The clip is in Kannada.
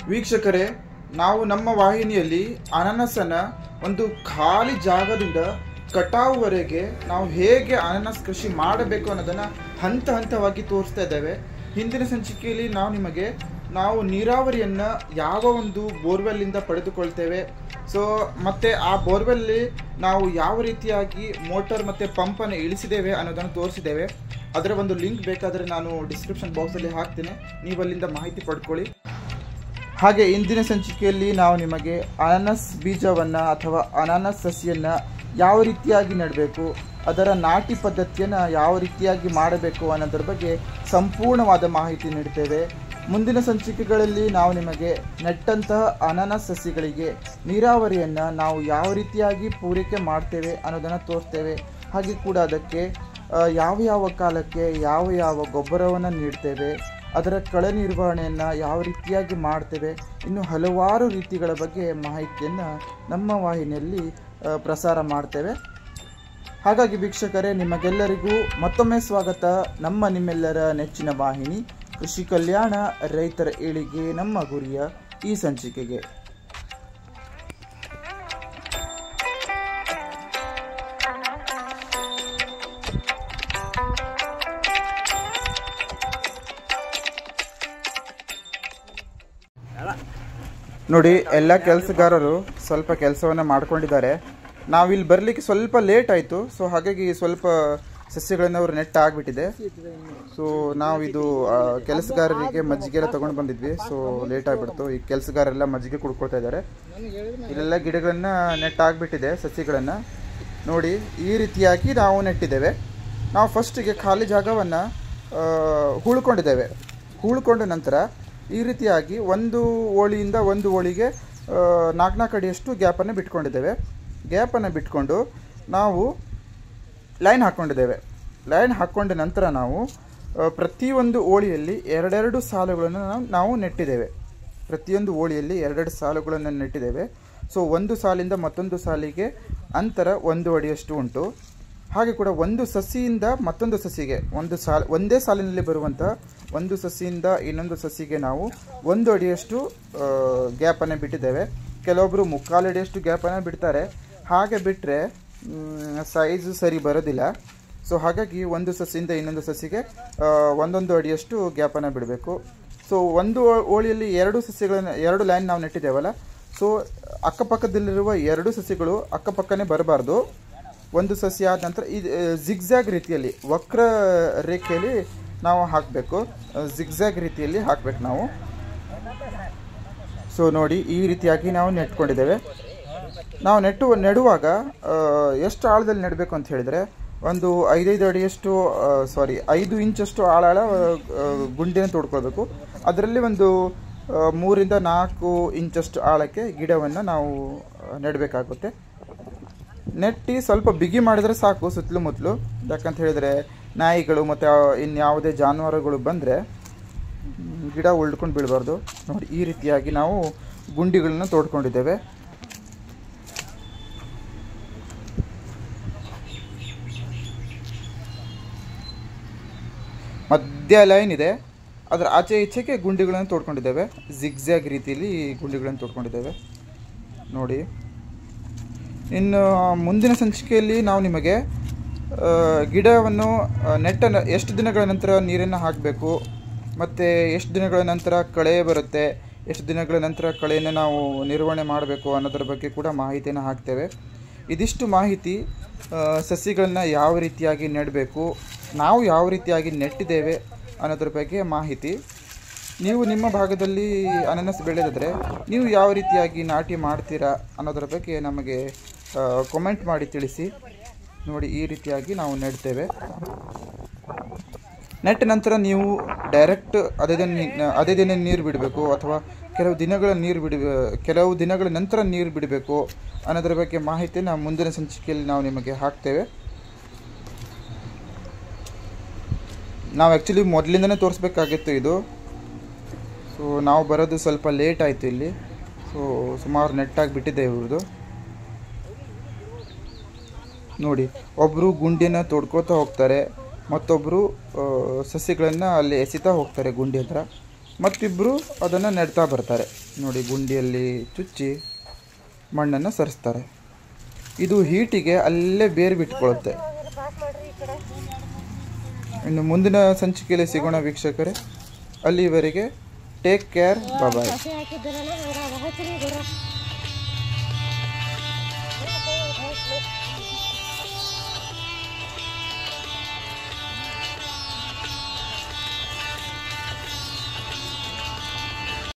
ವೀಕ್ಷಕರೇ, ನಾವು ನಮ್ಮ ವಾಹಿನಿಯಲ್ಲಿ ಅನಾನಸನ್ನು ಒಂದು ಖಾಲಿ ಜಾಗದಿಂದ ಕಟಾವುವರೆಗೆ ನಾವು ಹೇಗೆ ಅನಾನಸ್ ಕೃಷಿ ಮಾಡಬೇಕು ಅನ್ನೋದನ್ನು ಹಂತ ಹಂತವಾಗಿ ತೋರಿಸ್ತಾ ಇದ್ದೇವೆ. ಹಿಂದಿನ ಸಂಚಿಕೆಯಲ್ಲಿ ನಾವು ನೀರಾವರಿಯನ್ನು ಯಾವ ಒಂದು ಬೋರ್ವೆಲ್ಲಿಂದ ಪಡೆದುಕೊಳ್ತೇವೆ, ಮತ್ತು ಆ ಬೋರ್ವೆಲ್ಲಿ ನಾವು ಯಾವ ರೀತಿಯಾಗಿ ಮೋಟರ್ ಮತ್ತು ಪಂಪನ್ನು ಇಳಿಸಿದ್ದೇವೆ ಅನ್ನೋದನ್ನು ತೋರಿಸಿದ್ದೇವೆ. ಅದರ ಒಂದು ಲಿಂಕ್ ಬೇಕಾದರೆ ನಾನು ಡಿಸ್ಕ್ರಿಪ್ಷನ್ ಬಾಕ್ಸಲ್ಲಿ ಹಾಕ್ತೇನೆ, ನೀವು ಅಲ್ಲಿಂದ ಮಾಹಿತಿ ಪಡ್ಕೊಳ್ಳಿ. ಹಾಗೆ ಇಂದಿನ ಸಂಚಿಕೆಯಲ್ಲಿ ನಾವು ನಿಮಗೆ ಅನಾನಸ್ ಬೀಜವನ್ನು ಅಥವಾ ಅನಾನಸ್ ಸಸಿಯನ್ನು ಯಾವ ರೀತಿಯಾಗಿ ನೆಡಬೇಕು, ಅದರ ನಾಟಿ ಪದ್ಧತಿಯನ್ನು ಯಾವ ರೀತಿಯಾಗಿ ಮಾಡಬೇಕು ಅನ್ನೋದ್ರ ಬಗ್ಗೆ ಸಂಪೂರ್ಣವಾದ ಮಾಹಿತಿ ನೀಡ್ತೇವೆ. ಮುಂದಿನ ಸಂಚಿಕೆಗಳಲ್ಲಿ ನಾವು ನಿಮಗೆ ನೆಟ್ಟಂತಹ ಅನಾನಸ್ ಸಸಿಗಳಿಗೆ ನೀರಾವರಿಯನ್ನು ನಾವು ಯಾವ ರೀತಿಯಾಗಿ ಪೂರೈಕೆ ಮಾಡ್ತೇವೆ ಅನ್ನೋದನ್ನು ತೋರಿಸ್ತೇವೆ. ಹಾಗೆ ಕೂಡ ಅದಕ್ಕೆ ಯಾವ ಕಾಲಕ್ಕೆ ಯಾವ ಗೊಬ್ಬರವನ್ನು ನೀಡ್ತೇವೆ, ಅದರ ಕಳೆ ನಿರ್ವಹಣೆಯನ್ನು ಯಾವ ರೀತಿಯಾಗಿ ಮಾಡ್ತೇವೆ, ಇನ್ನು ಹಲವಾರು ರೀತಿಗಳ ಬಗ್ಗೆ ಮಾಹಿತಿಯನ್ನು ನಮ್ಮ ವಾಹಿನಿಯಲ್ಲಿ ಪ್ರಸಾರ ಮಾಡ್ತೇವೆ. ಹಾಗಾಗಿ ವೀಕ್ಷಕರೇ, ನಿಮಗೆಲ್ಲರಿಗೂ ಮತ್ತೊಮ್ಮೆ ಸ್ವಾಗತ ನಿಮ್ಮೆಲ್ಲರ ನೆಚ್ಚಿನ ವಾಹಿನಿ ಕೃಷಿ ಕಲ್ಯಾಣ, ರೈತರ ಏಳಿಗೆ ನಮ್ಮ ಗುರಿಯ ಈ ಸಂಚಿಕೆಗೆ. ನೋಡಿ, ಎಲ್ಲ ಕೆಲಸಗಾರರು ಸ್ವಲ್ಪ ಕೆಲಸವನ್ನು ಮಾಡ್ಕೊಂಡಿದ್ದಾರೆ. ನಾವಿಲ್ಲಿ ಬರಲಿಕ್ಕೆ ಸ್ವಲ್ಪ ಲೇಟ್ ಆಯಿತು, ಸೊ ಹಾಗಾಗಿ ಸ್ವಲ್ಪ ಸಸ್ಯಗಳನ್ನು ಅವರು ನೆಟ್ ಆಗಿಬಿಟ್ಟಿದೆ. ಸೊ ನಾವಿದು ಕೆಲಸಗಾರರಿಗೆ ಮಜ್ಜಿಗೆ ಎಲ್ಲ ತೊಗೊಂಡು ಬಂದಿದ್ವಿ, ಸೊ ಲೇಟ್ ಆಗಿಬಿಡ್ತು. ಈ ಕೆಲಸಗಾರರೆಲ್ಲ ಮಜ್ಜಿಗೆ ಕುಡ್ಕೊಳ್ತಾ ಇದ್ದಾರೆ. ಇಲ್ಲೆಲ್ಲ ಗಿಡಗಳನ್ನು ನೆಟ್ ಆಗಿಬಿಟ್ಟಿದೆ, ಸಸ್ಯಗಳನ್ನು ನೋಡಿ ಈ ರೀತಿಯಾಗಿ ನಾವು ನೆಟ್ಟಿದ್ದೇವೆ. ನಾವು ಫಸ್ಟಿಗೆ ಖಾಲಿ ಜಾಗವನ್ನು ಹೂಳ್ಕೊಂಡಿದ್ದೇವೆ. ಹೂಳ್ಕೊಂಡ ನಂತರ ಈ ರೀತಿಯಾಗಿ ಒಂದು ಓಳಿಯಿಂದ ಒಂದು ಓಳಿಗೆ 4 ಅಡಿಯಷ್ಟು ಗ್ಯಾಪನ್ನು ಬಿಟ್ಕೊಂಡಿದ್ದೇವೆ. ಗ್ಯಾಪನ್ನು ಬಿಟ್ಕೊಂಡು ನಾವು ಲೈನ್ ಹಾಕ್ಕೊಂಡಿದ್ದೇವೆ. ಲೈನ್ ಹಾಕ್ಕೊಂಡ ನಂತರ ನಾವು ಪ್ರತಿಯೊಂದು ಓಳಿಯಲ್ಲಿ 2 ಸಾಲುಗಳನ್ನು ನಾವು ನೆಟ್ಟಿದ್ದೇವೆ. ಪ್ರತಿಯೊಂದು ಓಳಿಯಲ್ಲಿ 2 ಸಾಲುಗಳನ್ನು ನೆಟ್ಟಿದ್ದೇವೆ. ಸೊ ಒಂದು ಸಾಲಿಂದ ಮತ್ತೊಂದು ಸಾಲಿಗೆ ಅಂತರ 1 ಅಡಿಯಷ್ಟು ಉಂಟು. ಹಾಗೆ ಕೂಡ ಒಂದು ಸಸಿಯಿಂದ ಮತ್ತೊಂದು ಸಸಿಗೆ ಒಂದೇ ಸಾಲಿನಲ್ಲಿ ಬರುವಂಥ ಒಂದು ಸಸಿಯಿಂದ ಇನ್ನೊಂದು ಸಸಿಗೆ ನಾವು 1 ಅಡಿಯಷ್ಟು ಗ್ಯಾಪನ್ನು ಬಿಟ್ಟಿದ್ದೇವೆ. ಕೆಲವೊಬ್ಬರು 3/4 ಅಡಿಯಷ್ಟು ಗ್ಯಾಪನ್ನು ಬಿಡ್ತಾರೆ. ಹಾಗೆ ಬಿಟ್ಟರೆ ಸೈಜು ಸರಿ ಬರೋದಿಲ್ಲ. ಸೊ ಹಾಗಾಗಿ ಒಂದು ಸಸಿಯಿಂದ ಇನ್ನೊಂದು ಸಸಿಗೆ 1 ಅಡಿಯಷ್ಟು ಗ್ಯಾಪನ್ನು ಬಿಡಬೇಕು. ಸೊ ಒಂದು ಓಳಿಯಲ್ಲಿ 2 ಲೈನ್ ನಾವು ನೆಟ್ಟಿದ್ದೇವಲ್ಲ, ಸೊ ಅಕ್ಕಪಕ್ಕದಲ್ಲಿರುವ 2 ಸಸಿಗಳು ಅಕ್ಕಪಕ್ಕನೇ ಬರಬಾರ್ದು. ಒಂದು ಸಸಿ ಆದ ನಂತರ ಈ ಜಿಗ್ಜ್ಯಾಗ್ ರೀತಿಯಲ್ಲಿ ವಕ್ರ ರೇಖೆಯಲ್ಲಿ ನಾವು ಹಾಕಬೇಕು. ಜಿಗ್ಜ್ಯಾಗ್ ರೀತಿಯಲ್ಲಿ ಹಾಕಬೇಕು ನಾವು. ಸೊ ನೋಡಿ, ಈ ರೀತಿಯಾಗಿ ನಾವು ನೆಟ್ಕೊಂಡಿದ್ದೇವೆ. ನಾವು ನೆಡುವಾಗ ಎಷ್ಟು ಆಳದಲ್ಲಿ ನೆಡಬೇಕು ಅಂತ ಹೇಳಿದರೆ, ಒಂದು 5 ಅಡಿಯಷ್ಟು 5 ಇಂಚಷ್ಟು ಆಳ ಗುಂಡಿನ ತೋಡ್ಕೊಳ್ಬೇಕು. ಅದರಲ್ಲಿ ಒಂದು 3 ಇಂದ 4 ಇಂಚಷ್ಟು ಆಳಕ್ಕೆ ಗಿಡವನ್ನು ನಾವು ನೆಡಬೇಕಾಗುತ್ತೆ. ನೆಟ್ಟಿ ಸ್ವಲ್ಪ ಬಿಗಿ ಮಾಡಿದರೆ ಸಾಕು ಸುತ್ತಲೂ ಮುತ್ತಲು. ಯಾಕಂತ ಹೇಳಿದರೆ ನಾಯಿಗಳು ಮತ್ತು ಇನ್ಯಾವುದೇ ಜಾನುವಾರುಗಳು ಬಂದರೆ ಗಿಡ ಉಳ್ಕೊಂಡು ಬೀಳಬಾರ್ದು. ನೋಡಿ, ಈ ರೀತಿಯಾಗಿ ನಾವು ಗುಂಡಿಗಳನ್ನು ತೋಡ್ಕೊಂಡಿದ್ದೇವೆ. ಮಧ್ಯ ಲೈನ್ ಇದೆ, ಅದರ ಆಚೆ ಈಚೆಗೆ ಗುಂಡಿಗಳನ್ನು ತೋಡ್ಕೊಂಡಿದ್ದೇವೆ. ಜಿಗ್ಜ್ಯಾಗ್ ರೀತಿಯಲ್ಲಿ ಗುಂಡಿಗಳನ್ನು ತೋಡ್ಕೊಂಡಿದ್ದೇವೆ ನೋಡಿ. ಇನ್ನು ಮುಂದಿನ ಸಂಚಿಕೆಯಲ್ಲಿ ನಾವು ನಿಮಗೆ ಗಿಡವನ್ನು ನೆಟ್ಟನ್ನು ಎಷ್ಟು ದಿನಗಳ ನಂತರ ನೀರನ್ನು ಹಾಕಬೇಕು, ಮತ್ತು ಎಷ್ಟು ದಿನಗಳ ನಂತರ ಕಳೆ ಬರುತ್ತೆ, ಎಷ್ಟು ದಿನಗಳ ನಂತರ ಕಳೆಯನ್ನು ನಾವು ನಿರ್ವಹಣೆ ಮಾಡಬೇಕು ಅನ್ನೋದ್ರ ಬಗ್ಗೆ ಕೂಡ ಮಾಹಿತಿಯನ್ನು ಹಾಕ್ತೇವೆ. ಇದಿಷ್ಟು ಮಾಹಿತಿ ಸಸಿಗಳನ್ನು ಯಾವ ರೀತಿಯಾಗಿ ನೆಡಬೇಕು, ನಾವು ಯಾವ ರೀತಿಯಾಗಿ ನೆಟ್ಟಿದ್ದೇವೆ ಅನ್ನೋದ್ರ ಬಗ್ಗೆ ಮಾಹಿತಿ. ನೀವು ನಿಮ್ಮ ಭಾಗದಲ್ಲಿ ಅನಾನಸ್ ಬೆಳೆದಿದ್ರೆ ನೀವು ಯಾವ ರೀತಿಯಾಗಿ ನಾಟಿ ಮಾಡ್ತೀರಾ ಅನ್ನೋದ್ರ ಬಗ್ಗೆ ನಮಗೆ ಕಾಮೆಂಟ್ ಮಾಡಿ ತಿಳಿಸಿ. ನೋಡಿ, ಈ ರೀತಿಯಾಗಿ ನಾವು ನೆಡ್ತೇವೆ. ನೆಟ್ಟ ನಂತರ ನೀವು ಡೈರೆಕ್ಟ್ ಅದೇ ದಿನ ನೀರು ಬಿಡಬೇಕು ಅಥವಾ ಕೆಲವು ದಿನಗಳ ನಂತರ ನೀರು ಬಿಡಬೇಕು ಅನ್ನೋದ್ರ ಬಗ್ಗೆ ಮಾಹಿತಿ ನಾವು ಮುಂದಿನ ಸಂಚಿಕೆಯಲ್ಲಿ ನಾವು ನಿಮಗೆ ಹಾಕ್ತೇವೆ. ನಾವು ಆ್ಯಕ್ಚುಲಿ ಮೊದಲಿಂದನೇ ತೋರಿಸ್ಬೇಕಾಗಿತ್ತು ಇದು. ಸೊ ನಾವು ಬರೋದು ಸ್ವಲ್ಪ ಲೇಟ್ ಆಯಿತು ಇಲ್ಲಿ. ಸೊ ಸುಮಾರು ನೆಟ್ಟಾಗಿ ಬಿಟ್ಟಿದೆ ಇವ್ರದ್ದು. ನೋಡಿ, ಒಬ್ಬರು ಗುಂಡಿನ ತೋಡ್ಕೋತಾ ಹೋಗ್ತಾರೆ, ಮತ್ತೊಬ್ಬರು ಸಸಿಗಳನ್ನು ಅಲ್ಲಿ ಎಸಿತಾ ಹೋಗ್ತಾರೆ ಗುಂಡಿ ಹತ್ರ. ಮತ್ತಿಬ್ಬರು ಅದನ್ನು ನೆಡ್ತಾ ಬರ್ತಾರೆ. ನೋಡಿ ಗುಂಡಿಯಲ್ಲಿ ಚುಚ್ಚಿ ಮಣ್ಣನ್ನು ಸರಿಸ್ತಾರೆ. ಇದು ಹೀಟಿಗೆ ಅಲ್ಲೇ ಬೇರು ಬಿಟ್ಕೊಳ್ಳುತ್ತೆ. ಇನ್ನು ಮುಂದಿನ ಸಂಚಿಕೆಯಲ್ಲಿ ಸಿಗೋಣ ವೀಕ್ಷಕರೇ. ಅಲ್ಲಿವರೆಗೆ ಟೇಕ್ ಕೇರ್, ಬಾಯ್.